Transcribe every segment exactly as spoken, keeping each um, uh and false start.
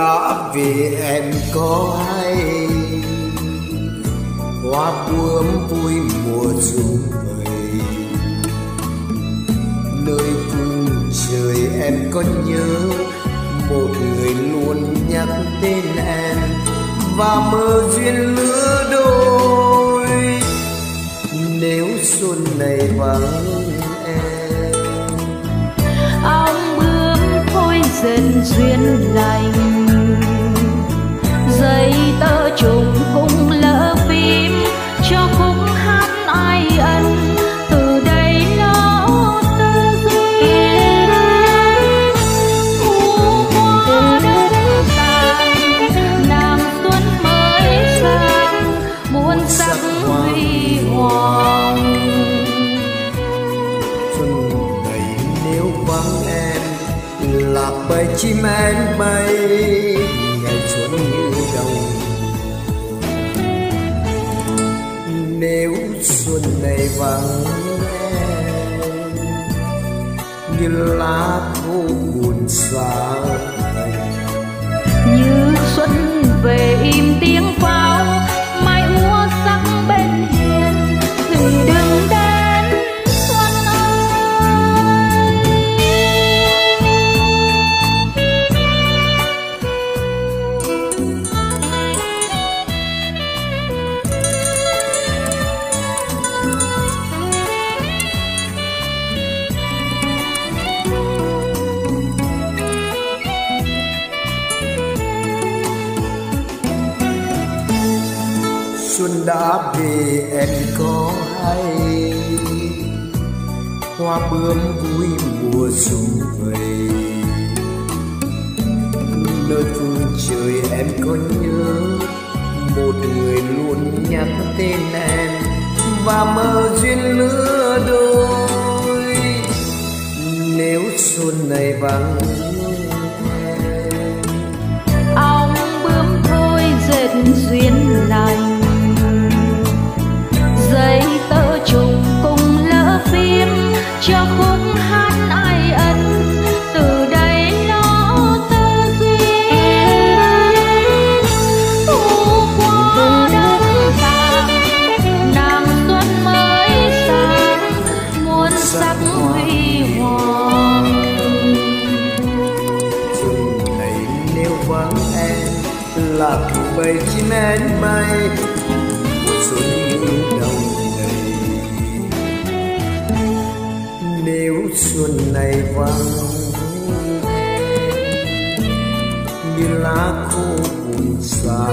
đã về em có hay, hoa bướm vui mùa rụng vầy. Nơi phương trời em có nhớ một người luôn nhắc tên em và mơ duyên lứa đôi. Nếu xuân này vắng em, ong bướm thôi dần duyên lành, dây tơ trùng cũng lỡ phím cho khúc hát ai ân. Từ đây nó tơ duyên thu qua đất tàn, nàng xuân mới sang muôn sắc huy hoàng. Xuân này nếu vắng em, lạc bầy chim én bay, ngày xuân như đồng. Nếu xuân này vắng em, như lá khô buồn xa, Như xuân về im tiếng pháo, mai úa sắc bên hiên, thì đừng đến xuân ơi. xuân đã về em có hay, hoa bướm vui mùa rụng vầy. Nơi phương trời em có nhớ một người luôn nhắc tên em và mơ duyên lứa đôi. Nếu xuân này vắng em, Ong bướm thôi dệt duyên lành, dây tơ trùng cùng lỡ phím cho khúc hát ai ân. Từ đây nó tơ duyên thu qua đất vàng, nàng xuân mới sang muôn sắc huy hoàng. xuân này nếu vắng em, lạc bầy chim én bay, mùa xuân như đồng đầy. Nếu xuân này vắng em, như lá khô buồn xa,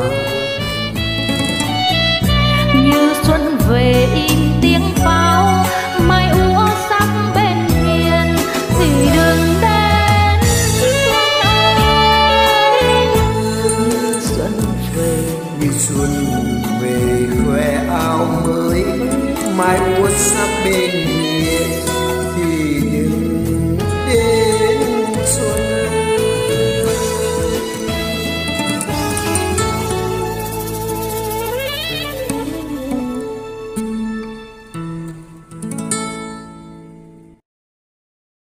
Như xuân về im tiếng pháo, mai úa sắc bên hiên, thì đừng đến xuân ơi. Xuân về như xuân về khoe áo mới, mai úa sắc bên